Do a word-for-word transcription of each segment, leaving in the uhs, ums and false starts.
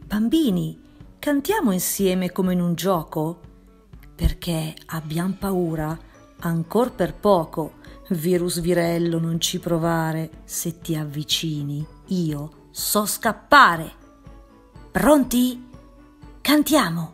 Bambini, cantiamo insieme come in un gioco? Perché abbiam paura, ancor per poco. Virus virello, non ci provare, se ti avvicini io so scappare. Pronti? Cantiamo!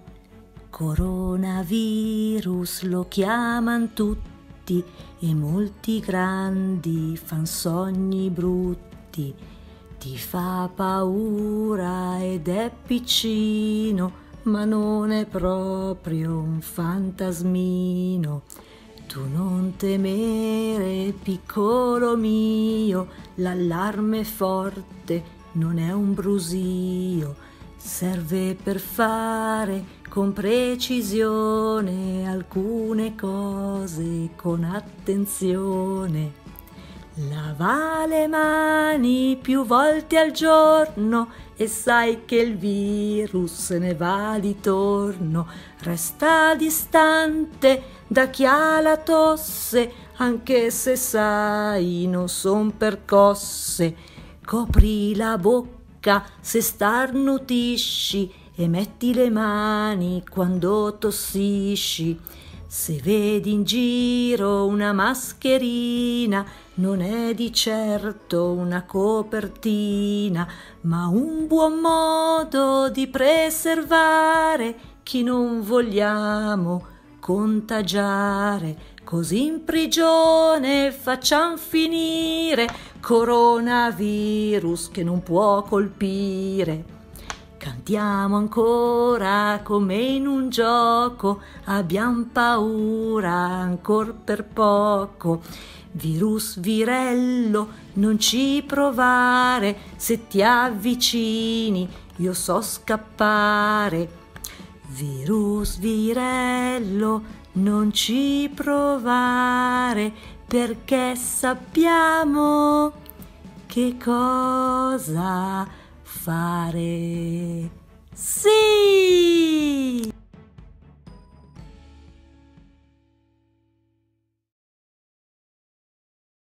Coronavirus lo chiaman tutti e molti grandi fan sogni brutti. Ti fa paura ed è piccino, ma non è proprio un fantasmino. Tu non temere, piccolo mio, l'allarme è forte, non è un brusio. Serve per fare con precisione alcune cose con attenzione. Lava le mani più volte al giorno e sai che il virus se ne va di torno. Resta distante da chi ha la tosse, anche se sai non son percosse. Copri la bocca se starnutisci e metti le mani quando tossisci. Se vedi in giro una mascherina, non è di certo una copertina, ma un buon modo di preservare chi non vogliamo contagiare. Così in prigione facciam finire coronavirus che non può colpire. Cantiamo ancora come in un gioco, abbiam paura ancor per poco. Virus virello, non ci provare, se ti avvicini io so scappare. Virus virello, non ci provare, perché sappiamo che cosa fare. Sì!